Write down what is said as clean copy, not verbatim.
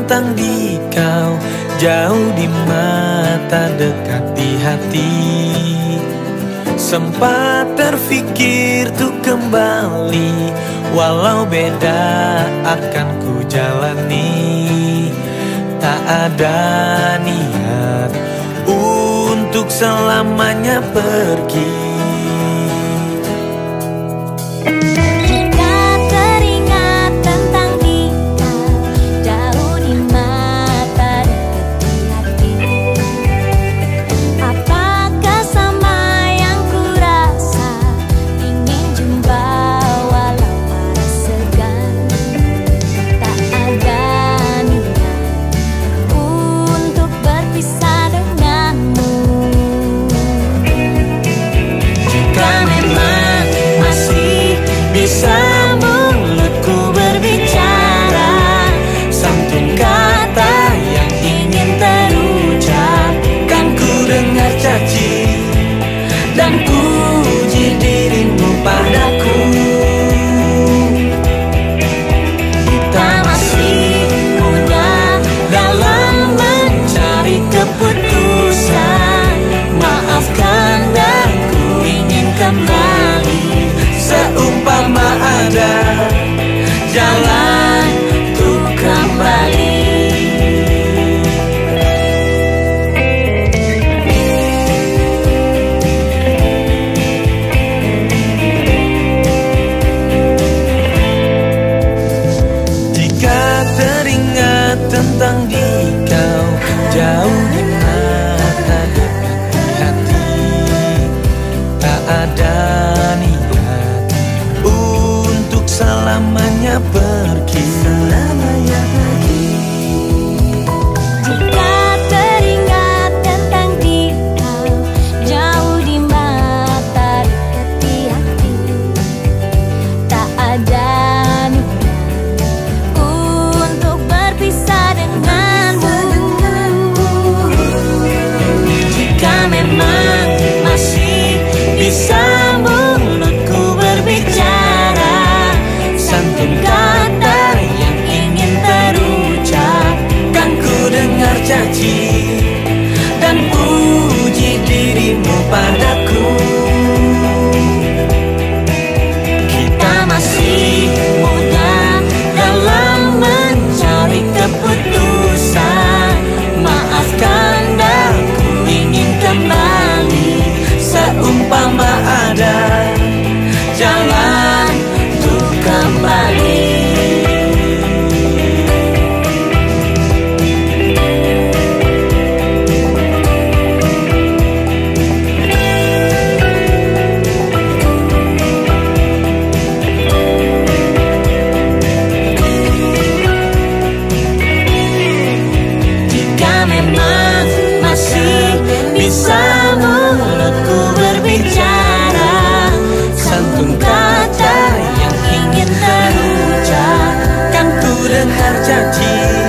tentang dikau, jauh di mata, dekat di hati. Sempat terfikir tuh kembali, walau beda akan ku jalani. Tak ada niat untuk selamanya pergi. Dan puji dirimu padaku. Kita masih muda dalam mencari keputusan. Maafkan dan ku ingin kembali, seumpama ada jalan untuk kembali. Tentang dikau, jauh di mata, dekat di hati. Tak ada niat untuk selamanya pergi. Selamanya pergi. Jika teringat tentang dikau, jauh di mata, dekat di hati. Tak ada bisa mulutku berbicara, santun kata yang ingin terucap. Kan ku dengar janji dan puji dirimu padaku. Kita masih muda dalam mencari keputusan. Maafkan dan ku ingin kembali, seumpama ada jalan untuk kembali. Jika memang masih bisa mulutku berbicara, santun kata yang ingin terucap. Kan ku dengar janji